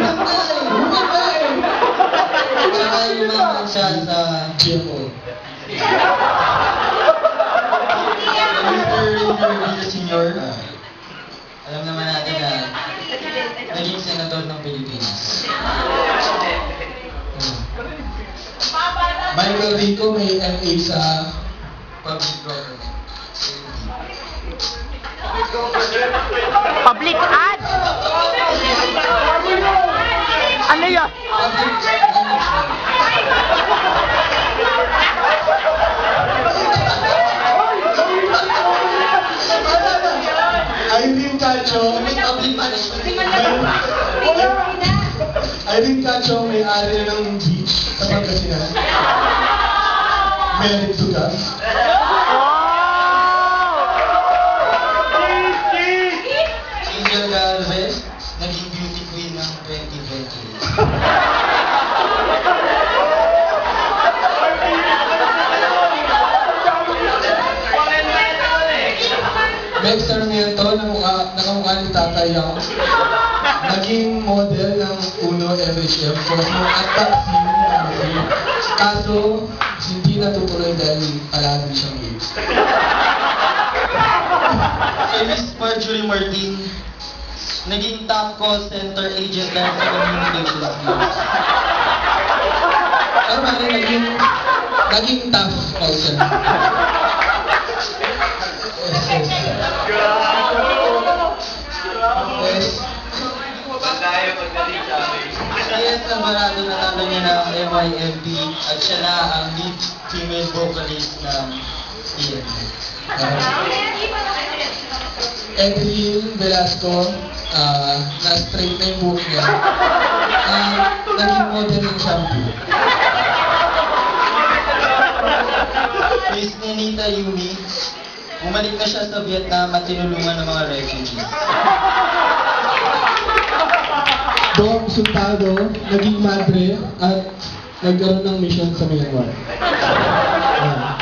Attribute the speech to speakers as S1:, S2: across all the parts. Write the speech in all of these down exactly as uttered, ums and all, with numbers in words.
S1: Nakailangan siya sa G M O. Mister Senior, alam naman natin na naging senator ng Pilipinas.
S2: Michael Rico may M A sa
S1: Public Government.
S3: Public ad? Ano yun?
S2: Irene Cacho,
S1: Public Management.
S2: Irene Cacho may-ari ng beach sa Pangasinan. Married to God.
S1: Angel Galvez, naging beauty queen ng twenty twenty.
S2: Meg Sarmiento, nakamukha, nakamukha ni Tatay Yang, naging model ng Uno M H M for at vaccine. Kaso, hindi natutuloy dahil palagi siyang AIDS.
S1: Kay Miss Marjorie Martin, naging top call center agent dahil sa communication skills.
S2: Ano ba, naging, naging tough also. Yes, yes. Yes.
S1: Yes, Alvarado, natalo niya ng M Y M P at siya na ang lead female vocalist ng C M P.
S2: Evelyn Velasco, uh, na-straight na yung buhok niya. Uh, naging model ng shampoo.
S1: Miss Nenita Yumi, bumalik na siya sa Vietnam at tinulungan ng mga refugees.
S2: Dom Sultado, naging madre at nagkaroon ng mission sa Myanmar. Uh,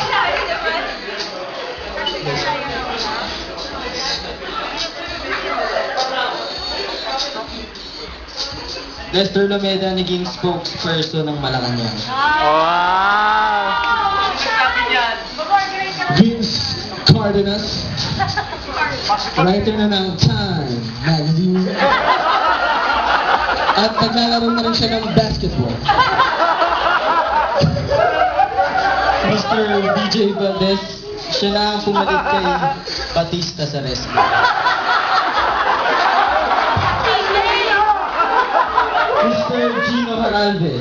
S1: Lester Lomeda, naging spokesperson ng Malacanang.
S3: Wow!
S2: Vince Cardenas, writer na ng Time magazine. At naglalaro na rin siya ng basketball.
S1: Mister D J Valdez, siya na ang pumalit kay Batista sa rescue. Mister Gino Haralde,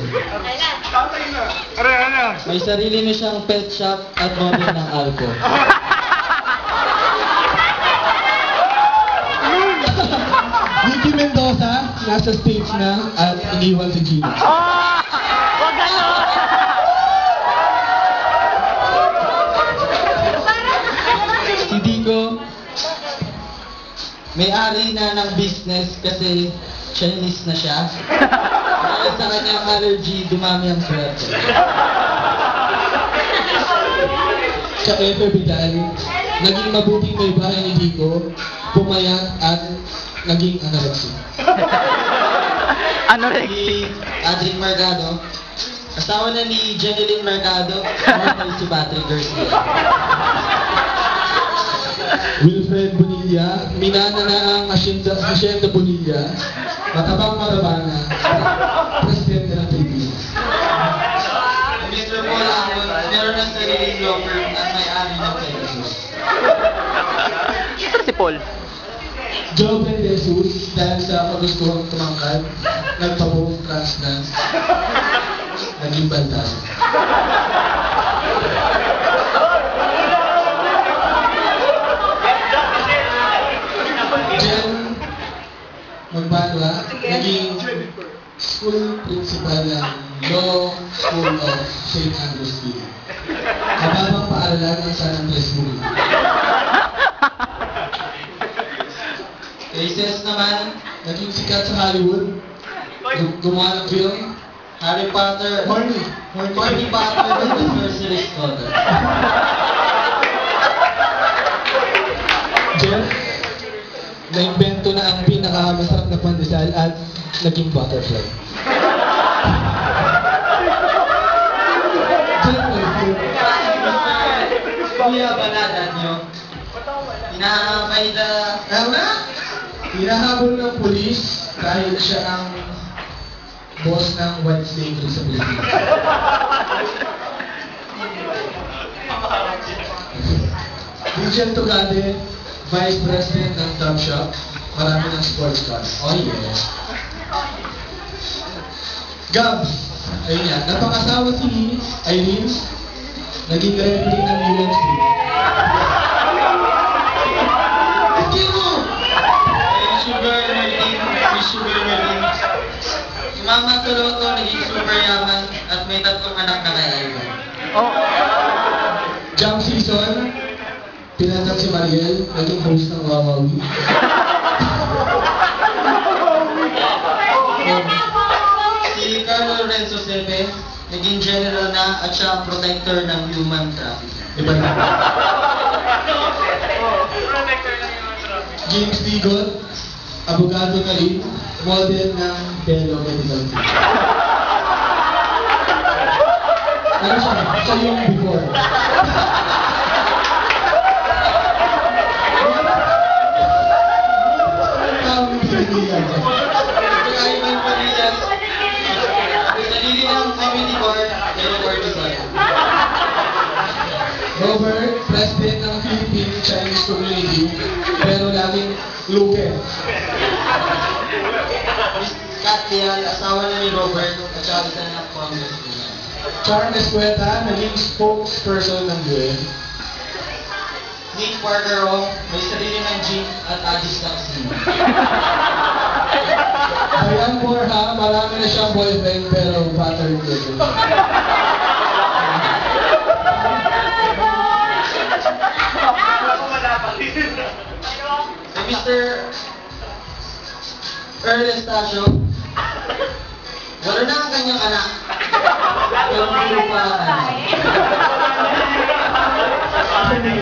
S1: may sarili na siyang pet shop at model ng alco.
S2: Nicky Mendoza, nasa stage na at iniwan si Gino.
S3: Oh! Wag ganon!
S1: Si Dico, may-ari na ng business kasi Chinese na siya. Dahil sa kanyang allergy, dumami ang swerte.
S2: Sa Efe Vidal, naging mabuting may bahay ni Dico, pumayat at naging anorexic.
S3: Anorexic.
S1: Si Adric Mercado, asawa na ni Jeneline Mercado, at si Patrick Garcia.
S2: Wilfred Bonilla, minana na ang Hacienda, Hacienda Bonilla, matabang marabana, presidente ng Pilipinas.
S1: Mister Paul Amon, meron ng sariling law firm at may-ari ng Pegasus.
S3: Ito si Paul.
S2: Joven De Jesus, dahil sa kagustuhang tumangkad, nagpa-home transplant, naging bantay. Jen Magbanwa, naging school principal ng Law School of Saint Andrew's School. Mababang paaralan ng San Andres School.
S1: Cases naman,
S2: Naging sikat sa Hollywood. Gu- Gumawa ng film.
S1: Harry Potter,
S2: Horny.
S1: Harry Potter and the Sorcerer's Daughter.
S2: Jeff, na-invento na ang pinakamasarap na pandesal at naging butterfly.
S1: Kuya, baladan nyo. Hinahamay na...
S2: Tama? Hinahabol ng pulis dahil siya ang boss ng white slavery sa Pilipinas. Vincent Tugade, Vice President ng Top Shop. Marami ng sports car. Oh yeah. Gabs, ayun yan. Napangasawa si Irene, naging referee ng U S T. Hindi mo!
S1: Ay, Sugar Martin, Miss Sugar Martin. Si Mama Toloto, naging super yaman at may tatlong anak na kay Ivan.
S3: Oh.
S2: Jump season, pinatag si Mariel, naging host ng Wawawi.
S1: Si Carlo Lorenzo Sebe, naging general na at siya ang protector ng human trafficking.
S2: Iba na. James Bigot, abogado na rin, model ng Belo Medical Team. Ano siya? Siya yung before. Ang pinilihan niya.
S1: Si Ivan Parillas, may sarili ng community bar, pero bar design.
S2: Robert, president ng Philippine Chinese Community, pero laging lupe.
S1: Miss Kat Leal, asawa na ni Robert at saka isa na congresswoman.
S2: Charles Escueta, naging spokesperson ng U N.
S1: Nick Parker, oh, may sarili ng gym at Addis Vaccine.
S2: Ayan Borja, marami na siyang boyfriend pero pattern girl.
S1: Si Mister Earl Estacio, wala na ang kanyang anak. Pero hindi pa ang anak.